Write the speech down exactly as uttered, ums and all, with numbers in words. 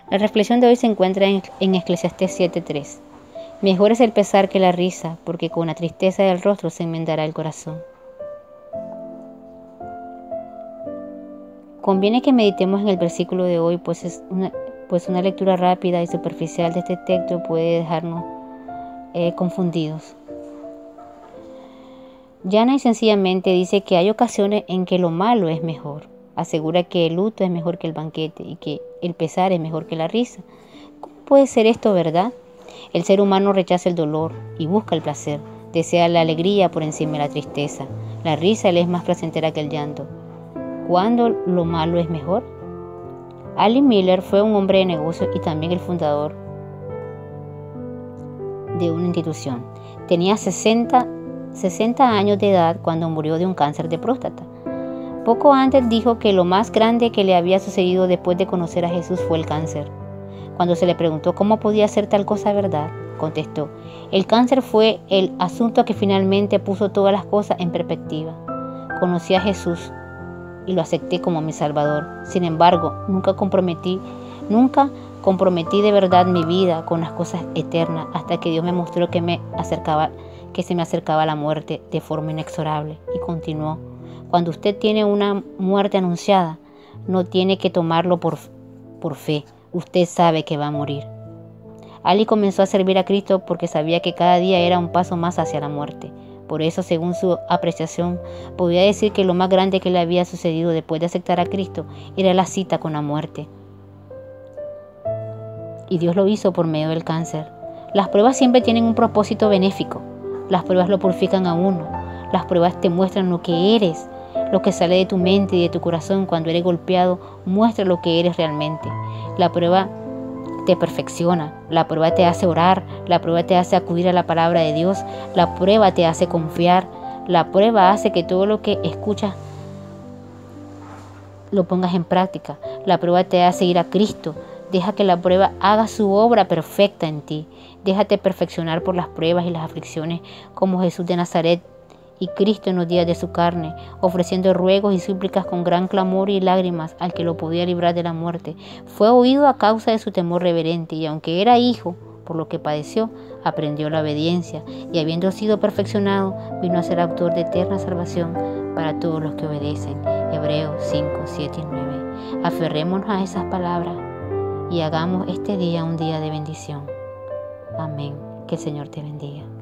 La reflexión de hoy se encuentra en, en Eclesiastés siete tres. Mejor es el pesar que la risa, porque con la tristeza del rostro se enmendará el corazón. Conviene que meditemos en el versículo de hoy, pues, es una, pues una lectura rápida y superficial de este texto puede dejarnos eh, confundidos. Llana y sencillamente dice que hay ocasiones en que lo malo es mejor. Asegura que el luto es mejor que el banquete y que el pesar es mejor que la risa. ¿Cómo puede ser esto, verdad? El ser humano rechaza el dolor y busca el placer. Desea la alegría por encima de la tristeza. La risa le es más placentera que el llanto. ¿Cuándo lo malo es mejor? Allen Miller fue un hombre de negocios y también el fundador de una institución. Tenía sesenta años de edad cuando murió de un cáncer de próstata. Poco antes dijo que lo más grande que le había sucedido después de conocer a Jesús fue el cáncer. Cuando se le preguntó cómo podía ser tal cosa verdad, contestó: el cáncer fue el asunto que finalmente puso todas las cosas en perspectiva. Conocí a Jesús y lo acepté como mi Salvador. Sin embargo, nunca comprometí, nunca comprometí de verdad mi vida con las cosas eternas hasta que Dios me mostró que me acercaba, que se me acercaba la muerte de forma inexorable. Y continuó: cuando usted tiene una muerte anunciada, no tiene que tomarlo por, por fe. Usted sabe que va a morir. Ali comenzó a servir a Cristo porque sabía que cada día era un paso más hacia la muerte. Por eso, según su apreciación, podía decir que lo más grande que le había sucedido después de aceptar a Cristo era la cita con la muerte. Y Dios lo hizo por medio del cáncer. Las pruebas siempre tienen un propósito benéfico. Las pruebas lo purifican a uno. Las pruebas te muestran lo que eres. Lo que sale de tu mente y de tu corazón cuando eres golpeado muestra lo que eres realmente. La prueba te perfecciona, la prueba te hace orar, la prueba te hace acudir a la palabra de Dios, la prueba te hace confiar, la prueba hace que todo lo que escuchas lo pongas en práctica, la prueba te hace ir a Cristo. Deja que la prueba haga su obra perfecta en ti. Déjate perfeccionar por las pruebas y las aflicciones como Jesús de Nazaret y Cristo en los días de su carne, ofreciendo ruegos y súplicas con gran clamor y lágrimas al que lo podía librar de la muerte. Fue oído a causa de su temor reverente y aunque era hijo, por lo que padeció, aprendió la obediencia y habiendo sido perfeccionado, vino a ser autor de eterna salvación para todos los que obedecen. Hebreos cinco, siete y nueve. Aferrémonos a esas palabras y hagamos este día un día de bendición. Amén. Que el Señor te bendiga.